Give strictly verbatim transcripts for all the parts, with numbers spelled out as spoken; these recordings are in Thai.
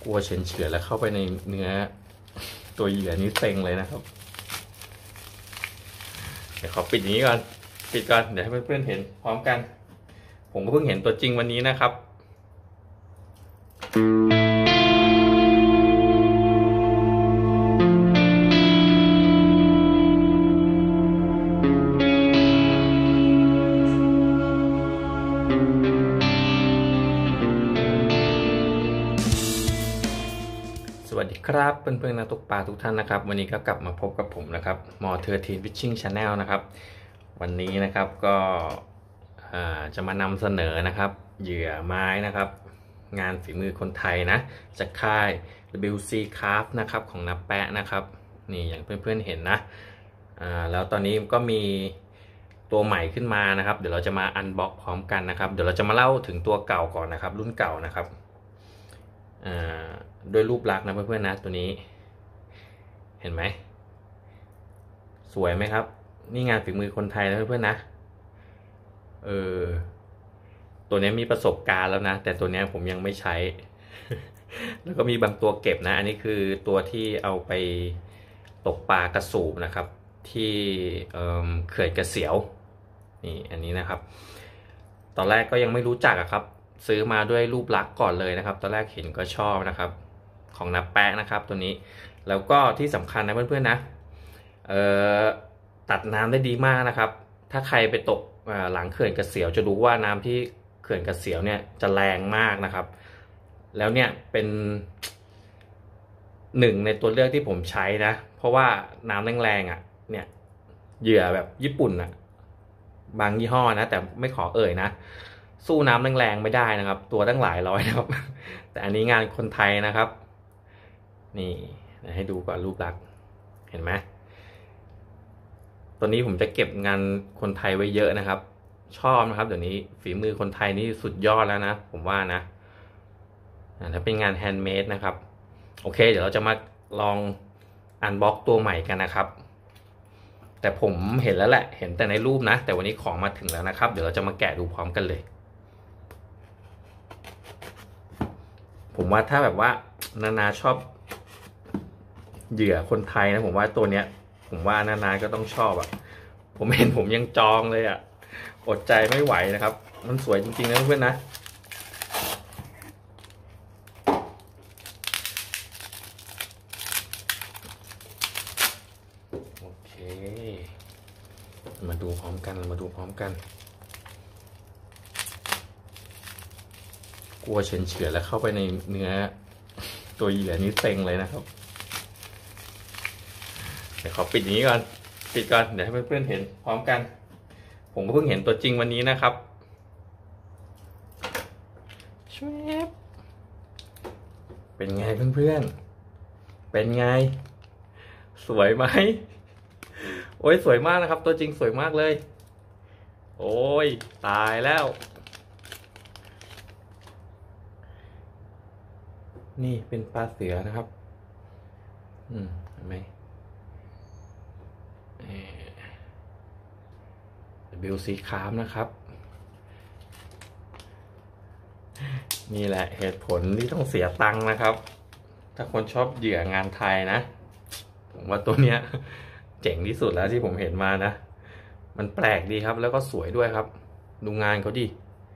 กลัวเฉือนเฉือนแล้วเข้าไปในเนื้อตัวเหยื่อนี้เซ็งเลยนะครับเดี๋ยวขอปิดอย่างนี้ก่อนปิดก่อนเดี๋ยวให้เพื่อนๆเห็นพร้อมกันผมก็เพิ่งเห็นตัวจริงวันนี้นะครับสวัสดีครับเพื่อนๆนักตกปลาทุกท่านนะครับวันนี้ก็กลับมาพบกับผมนะครับมอเทอร์ทีนฟิชชิ่งชาแนลนะครับวันนี้นะครับก็จะมานำเสนอนะครับเหยื่อไม้นะครับงานฝีมือคนไทยนะจากค่าย ดับเบิลยู ซี Craft นะครับของน้าแปะนะครับนี่อย่างเพื่อนๆเห็นนะแล้วตอนนี้ก็มีตัวใหม่ขึ้นมานะครับเดี๋ยวเราจะมาอันบ็อกพร้อมกันนะครับเดี๋ยวเราจะมาเล่าถึงตัวเก่าก่อนนะครับรุ่นเก่านะครับด้วยรูปลักษณ์นะเพื่อนๆนะตัวนี้เห็นไหมสวยไหมครับนี่งานฝีมือคนไทยนะเพื่อนๆนะเออตัวนี้มีประสบการณ์แล้วนะแต่ตัวนี้ผมยังไม่ใช้ แล้วก็มีบางตัวเก็บนะอันนี้คือตัวที่เอาไปตกปลากระสูบนะครับที่เขื่อนกระเสียวนี่อันนี้นะครับตอนแรกก็ยังไม่รู้จักอะครับซื้อมาด้วยรูปลักษณ์ก่อนเลยนะครับตอนแรกเห็นก็ชอบนะครับของน้าแปะนะครับตัวนี้แล้วก็ที่สำคัญนะเพื่อนๆนะเอ่อตัดน้ำได้ดีมากนะครับถ้าใครไปตกหลังเขื่อนกระเสียวจะรู้ว่าน้ำที่เขื่อนกระเสียวเนี่ยจะแรงมากนะครับแล้วเนี่ยเป็นหนึ่งในตัวเลือกที่ผมใช้นะเพราะว่าน้ำแรงๆอ่ะเนี่ยเหยื่อแบบญี่ปุ่นอ่ะบางยี่ห้อนะแต่ไม่ขอเอ่ยนะสู้น้ำแรงๆไม่ได้นะครับตัวตั้งหลายร้อยนะครับแต่อันนี้งานคนไทยนะครับนี่ให้ดูก่อนรูปลักษณ์เห็นไหมตัวนี้ผมจะเก็บงานคนไทยไว้เยอะนะครับชอบนะครับเดี๋ยวนี้ฝีมือคนไทยนี่สุดยอดแล้วนะผมว่านะถ้าเป็นงานแฮนด์เมดนะครับโอเคเดี๋ยวเราจะมาลองอันบ็อกตัวใหม่กันนะครับแต่ผมเห็นแล้วแหละเห็นแต่ในรูปนะแต่วันนี้ของมาถึงแล้วนะครับเดี๋ยวเราจะมาแกะดูพร้อมกันเลยผมว่าถ้าแบบว่านานาชอบเหยื่อคนไทยนะผมว่าตัวเนี้ยผมว่านานาก็ต้องชอบอ่ะผมเห็นผมยังจองเลยอ่ะอดใจไม่ไหวนะครับมันสวยจริงๆนะเพื่อนนะโอเคมาดูพร้อมกันมาดูพร้อมกันกลัวเฉือนเฉือนแล้วเข้าไปในเนื้อตัวเหยื่อนี้เซ็งเลยนะครับเดี๋ยวขอปิดอย่างนี้ก่อนปิดก่อนเดี๋ยวให้เพื่อนๆเห็นพร้อมกันผมก็เพิ่งเห็นตัวจริงวันนี้นะครับชวบเป็นไงเพื่อนๆเป็นไงสวยไหมโอ้ยสวยมากนะครับตัวจริงสวยมากเลยโอ้ยตายแล้วนี่เป็นปลาเสือนะครับอืมเห็นไหมบิลซีคาร์มนะครับนี่แหละเหตุผลที่ต้องเสียตังค์นะครับถ้าคนชอบเหยื่องานไทยนะผมว่าตัวเนี้ยเจ๋งที่สุดแล้วที่ผมเห็นมานะมันแปลกดีครับแล้วก็สวยด้วยครับดูงานเขาดิ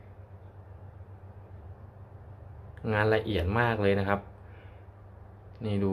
งานละเอียดมากเลยนะครับนี่ดู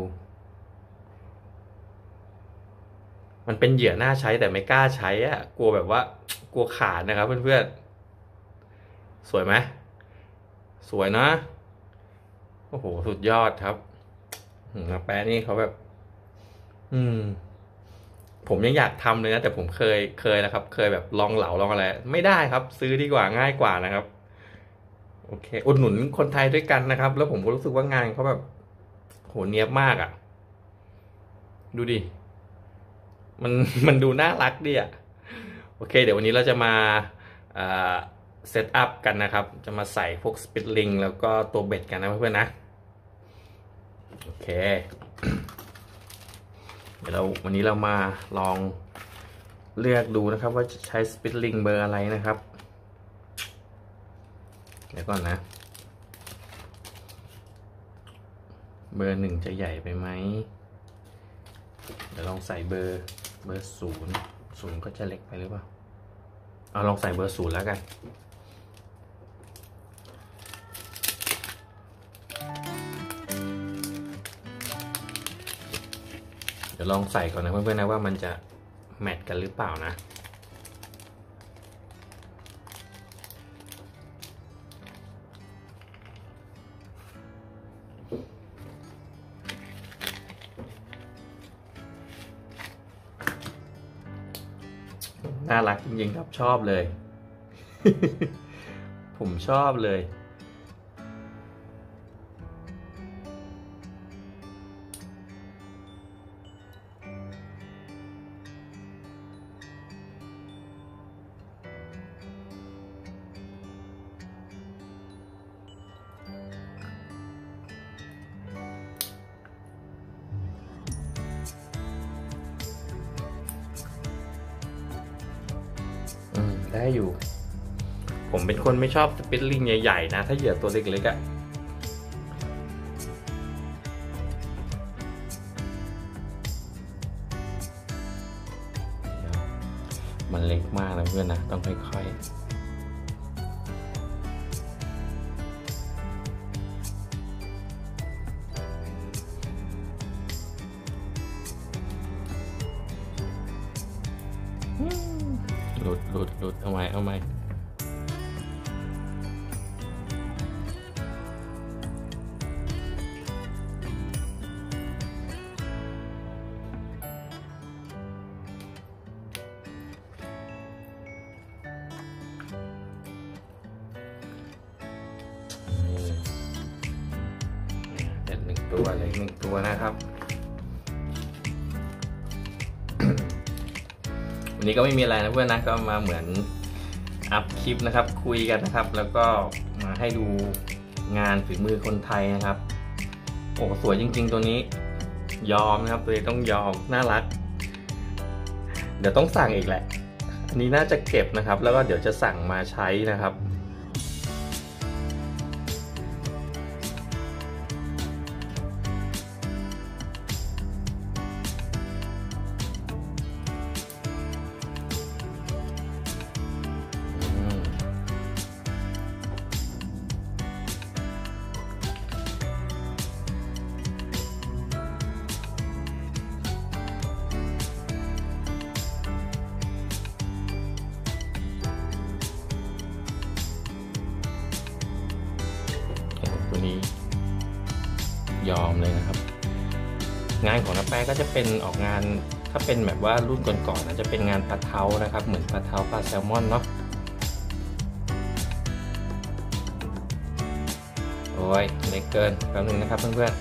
มันเป็นเหยื่อน่าใช้แต่ไม่กล้าใช้อะกลัวแบบว่ากลัวขาดนะครับเพื่อนๆสวยไหมสวยนะโอ้โหสุดยอดครับน้าแป๊ะนี่เขาแบบอืมผมยังอยากทำเลยนะแต่ผมเคยเคยแล้วครับเคยแบบลองเหลาลองอะไรไม่ได้ครับซื้อดีกว่าง่ายกว่านะครับโอเคอุดหนุนคนไทยด้วยกันนะครับแล้วผมก็รู้สึกว่างานเขาแบบโหเนียบมากอ่ะดูดิมันมันดูน่ารักดีอ่ะโอเคเดี๋ยววันนี้เราจะมาเซตอัพกันนะครับจะมาใส่พวกสปิตลิงแล้วก็ตัวเบ็ดกันนะเพื่อนๆนะโอเคเดี๋ยวเราวันนี้เรามาลองเลือกดูนะครับว่าจะใช้สปิตลิงเบอร์อะไรนะครับเดี๋ยวก่อนนะเบอร์หนึ่งจะใหญ่ไปไหมเดี๋ยวลองใส่เบอร์เบอร์ศูนย์ศูนย์ก็จะเล็กไปหรือเปล่าเอาลองใส่เบอร์ศูนย์แล้วกันเดี๋ยวลองใส่ก่อนนะเพื่อนๆนะว่ามันจะแมทกันหรือเปล่านะน่ารักจริงๆครับชอบเลย ผมชอบเลยได้อยู่ผมเป็นคนไม่ชอบสปิตลิงใหญ่ๆนะถ้าเหยื่อตัวเล็กๆอะมันเล็กมากนะเพื่อนนะต้องค่อยๆหลุดหลุดหลุดเอาไว้เอาไว้เป็นหนึ่งตัวเลยหนึ่งตัวนะครับ วันนี้ก็ไม่มีอะไรนะเพื่อนนะก็มาเหมือนอัพคลิปนะครับคุยกันนะครับแล้วก็มาให้ดูงานฝีมือคนไทยนะครับโอ้สวยจริงๆตัวนี้ยอมนะครับตัวนี้ต้องยอมน่ารักเดี๋ยวต้องสั่งอีกแหละอันนี้น่าจะเก็บนะครับแล้วก็เดี๋ยวจะสั่งมาใช้นะครับตัวนี้ยอมเลยนะครับงานของน้าแป๊ะก็จะเป็นออกงานถ้าเป็นแบบว่ารุ่นก่อนๆนะจะเป็นงานปลาเท้านะครับเหมือนปลาเท้าปลาแซลมอนเนาะโอ้ยเล็กเกินแป๊บนึงนะครับเพื่อน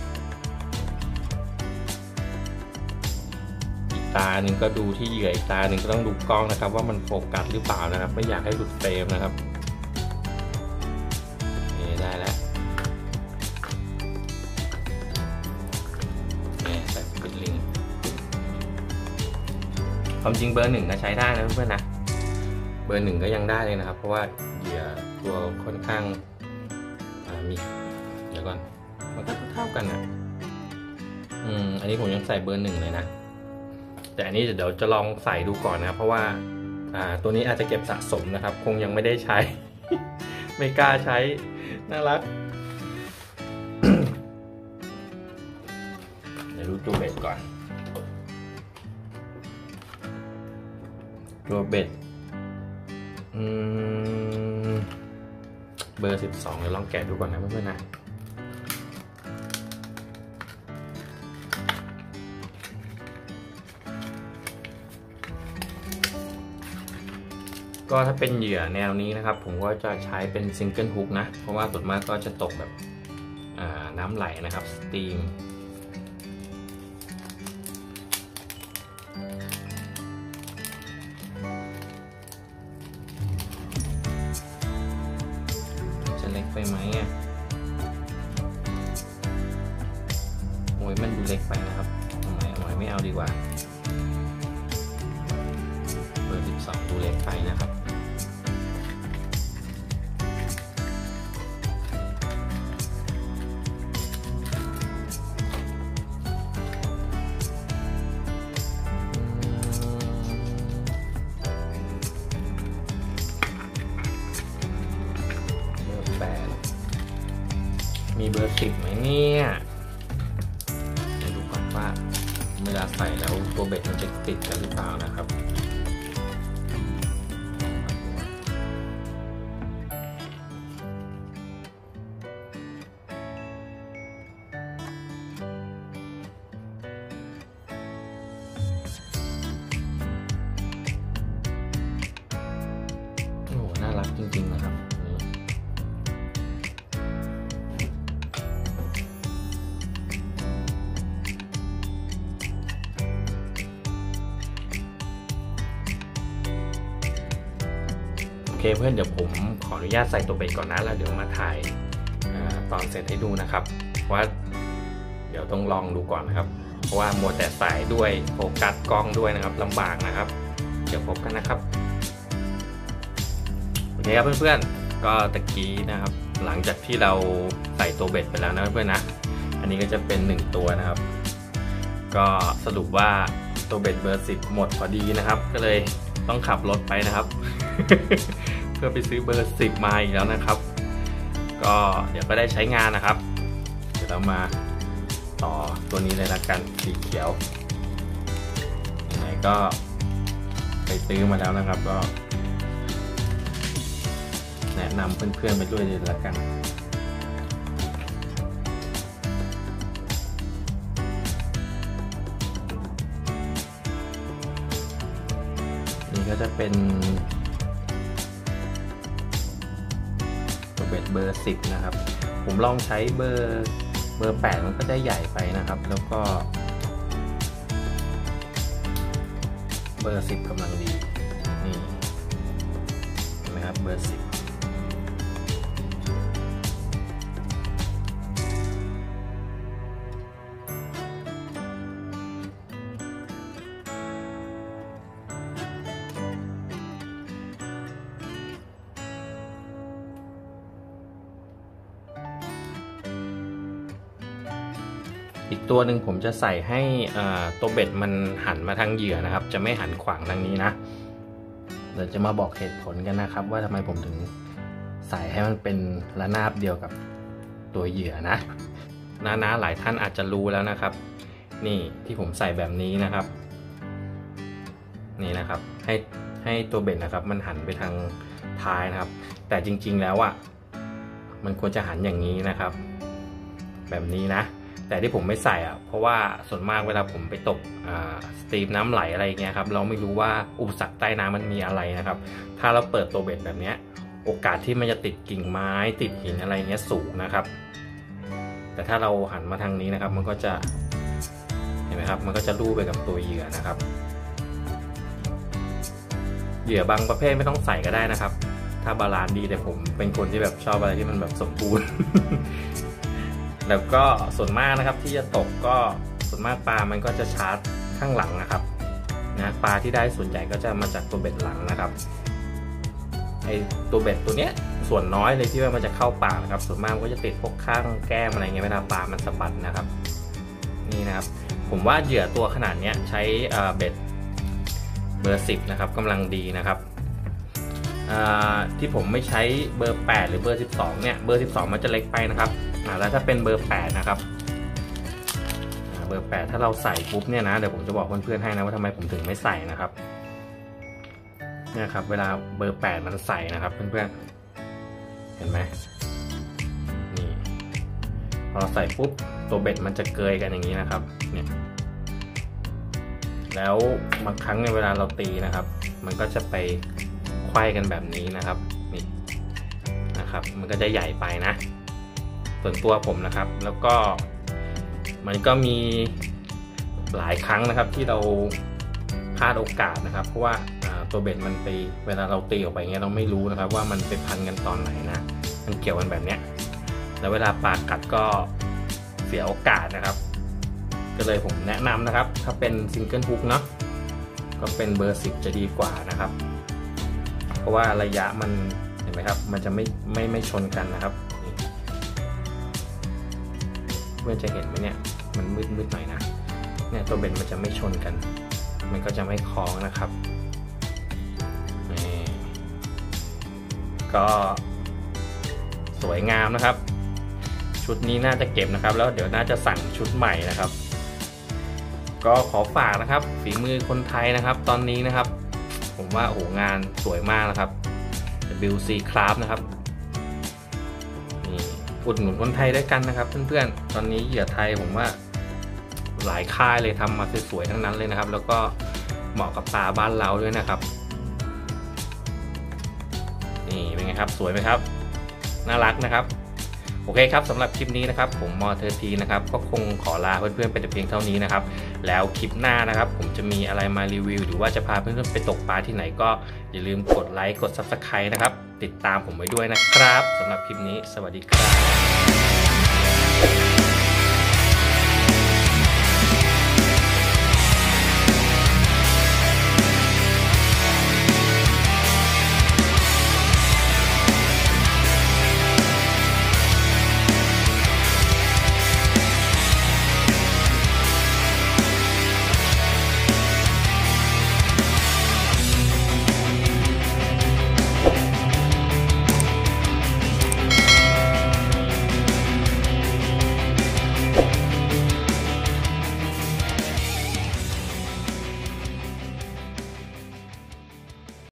ๆอีกตาหนึ่งก็ดูที่เหยื่ออีกตาหนึ่งก็ต้องดูกล้องนะครับว่ามันโฟกัสหรือเปล่านะครับไม่อยากให้หลุดเฟรมนะครับได้แล้วความจริงเบอร์หนึ่งก็ใช้ได้นะเพื่อนๆนะเบอร์หนึ่งก็ยังได้เลยนะครับเพราะว่าเหยื่อตัวค่อนข้างมีเดี๋ยวก่อนมันก็เท่ากันนะอืมอันนี้ผมยังใส่เบอร์หนึ่งเลยนะแต่อันนี้เดี๋ยวจะลองใส่ดูก่อนนะเพราะว่าอ่าตัวนี้อาจจะเก็บสะสมนะครับคงยังไม่ได้ใช้ ไม่กล้าใช้น่ารัก เดี๋ยวดูตัวเบ็ดก่อนตัวเบ็ดอืมเบอร์สิบสองเดี๋ยวลองแกะดูก่อนนะเพื่อนๆนะก็ถ้าเป็นเหยื่อแนวนี้นะครับผมก็จะใช้เป็นซิงเกิลฮุกนะเพราะว่าส่วนมากก็จะตกแบบน้ำไหลนะครับสตรีมเล็กไปไหมอ่ะโอ้ยมันดูเล็กไปนะครับทำไมเอาไว้ไม่เอาดีกว่าเบอร์สิบสองดูเล็กไปนะครับมีเบอร์สิบไหมเนี่ยมาดูก่อนว่าเวลาใส่แล้วตัวเบ็ดมันจะติดกันหรือเปล่านะครับโอ้น่ารักจริงๆนะครับโอเคเพื่อนเดี๋ยวผมขออนุญาตใส่ตัวเบ็ดก่อนนะแล้วเดี๋ยวมาถ่ายตอนเสร็จให้ดูนะครับว่าเดี๋ยวต้องลองดูก่อนนะครับเพราะว่ามัวแต่ใส่ด้วยโฟกัสกล้องด้วยนะครับลำบากนะครับเดี๋ยวพบกันนะครับโอเคครับเพื่อนๆก็ตะกี้นะครับหลังจากที่เราใส่ตัวเบ็ดไปแล้วนะเพื่อนๆนะอันนี้ก็จะเป็นหนึ่งตัวนะครับก็สรุปว่าตัวเบ็ดเบอร์สิบหมดพอดีนะครับก็เลยต้องขับรถไปนะครับ เพื่อไปซื้อเบอร์สิบมาอีกแล้วนะครับก็เดี๋ยวก็ได้ใช้งานนะครับเดี๋ยวเรามาต่อตัวนี้เลยละกันสีเขียวไหนก็ไปซื้อมาแล้วนะครับก็แนะนำเพื่อนๆไปด้วยเลยละกันนี่ก็จะเป็นตัวเบ็ดเบอร์สิบนะครับผมลองใช้เบอร์เบอร์แปดมันก็จะใหญ่ไปนะครับแล้วก็เบอร์สิบกำลังดีนี่เห็นไหมครับเบอร์สิบอีกตัวหนึ่งผมจะใส่ให้ตัวเบ็ดมันหันมาทางเหยื่อนะครับจะไม่หันขวางทางนี้นะเดี๋ยวจะมาบอกเหตุผลกันนะครับว่าทำไมผมถึงใส่ให้มันเป็นระนาบเดียวกับตัวเหยื่อนะน้าๆหลายท่านอาจจะรู้แล้วนะครับนี่ที่ผมใส่แบบนี้นะครับนี่นะครับให้ให้ตัวเบ็ดนะครับมันหันไปทางท้ายนะครับแต่จริงๆแล้วอ่ะมันควรจะหันอย่างนี้นะครับแบบนี้นะแต่ที่ผมไม่ใส่อ่ะเพราะว่าส่วนมากเวลาผมไปตกสตรีมน้ำไหลอะไรเงี้ยครับเราไม่รู้ว่าอุปสรรคใต้น้ำมันมีอะไรนะครับถ้าเราเปิดตัวเบ็ดแบบนี้โอกาสที่มันจะติดกิ่งไม้ติดหินอะไรเงี้ยสูงนะครับแต่ถ้าเราหันมาทางนี้นะครับมันก็จะเห็นไหมครับมันก็จะลู่ไปกับตัวเหยื่อนะครับเหยื่อบางประเภทไม่ต้องใส่ก็ได้นะครับถ้าบาลานซ์ดีแต่ผมเป็นคนที่แบบชอบอะไรที่มันแบบสมบูรณ์ แล้วก็ส่วนมากนะครับที่จะตกก็ส่วนมากปลามันก็จะชาร์จข้างหลังนะครับนะปลาที่ได้ส่วนใหญ่ก็จะมาจากตัวเบ็ดหลังนะครับไอตัวเบ็ดตัวเนี้ยส่วนน้อยเลยที่ว่ามันจะเข้าปากนะครับส่วนมากก็จะติดพวกข้างแก้มอะไรเงี้ยเวลาปลามันสะบัดนะครับนี่นะครับผมว่าเหยื่อตัวขนาดนี้ใช้เบ็ดเบอร์สิบนะครับกำลังดีนะครับที่ผมไม่ใช้เบอร์แปดหรือเบอร์สิบสองเนี่ยเบอร์สิบสองมันจะเล็กไปนะครับแล้วถ้าเป็นเบอร์แปดนะครับเบอร์แปดถ้าเราใส่ปุ๊บเนี่ยนะเดี๋ยวผมจะบอกเพื่อนๆให้นะว่าทำไมผมถึงไม่ใส่นะครับเนี่ยครับเวลาเบอร์แปดมันใส่นะครับเพื่อนๆเห็นไหมนี่พอเราใส่ปุ๊บตัวเบ็ดมันจะเกยกันอย่างนี้นะครับเนี่ยแล้วบางครั้งในเวลาเราตีนะครับมันก็จะไปไขว้กันแบบนี้นะครับนี่นะครับมันก็จะใหญ่ไปนะส่วนตัวผมนะครับแล้วก็มันก็มีหลายครั้งนะครับที่เราพลาดโอกาสนะครับเพราะว่าตัวเบ็ดมันไปเวลาเราตีออกไปเงี้ยเราไม่รู้นะครับว่ามันไปพันกันตอนไหนนะมันเกี่ยวกันแบบเนี้ยแล้วเวลาปลากัดก็เสียโอกาสนะครับก็เลยผมแนะนำนะครับถ้าเป็นซิงเกิลฮุกเนาะก็เป็นเบอร์สิบจะดีกว่านะครับเพราะว่าระยะมันเห็นไหมครับมันจะไม่ไม่ไม่ชนกันนะครับเพื่อนจะเห็นไหมเนี่ยมันมืดมืดหน่อยนะเนี่ยตัวเบ็ดมันจะไม่ชนกันมันก็จะไม่คล้องนะครับนี่ก็สวยงามนะครับชุดนี้น่าจะเก็บนะครับแล้วเดี๋ยวน่าจะสั่งชุดใหม่นะครับก็ขอฝากนะครับฝีมือคนไทยนะครับตอนนี้นะครับผมว่าโอ้โหงานสวยมากนะครับ ดับเบิลยู ซี Craft นะครับนี่อุดหนุนคนไทยด้วยกันนะครับเพื่อนๆตอนนี้เหยื่อไทยผมว่าหลายค่ายเลยทำมาสวยๆทั้งนั้นเลยนะครับแล้วก็เหมาะกับปลาบ้านเราด้วยนะครับนี่เป็นไงครับสวยไหมครับน่ารักนะครับโอเคครับสำหรับคลิปนี้นะครับผมมอเทอร์ทีนะครับก็คงขอลาเพื่อนๆไปแต่เพียงเท่านี้นะครับแล้วคลิปหน้านะครับผมจะมีอะไรมารีวิวหรือว่าจะพาเพื่อนๆไปตกปลาที่ไหนก็อย่าลืมกดไลค์กด ซับสไครบ์ นะครับติดตามผมไว้ด้วยนะครับสำหรับคลิปนี้สวัสดีครับ